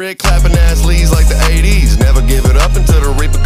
red clapping ass leads like the 80s. Never give it up until the reaper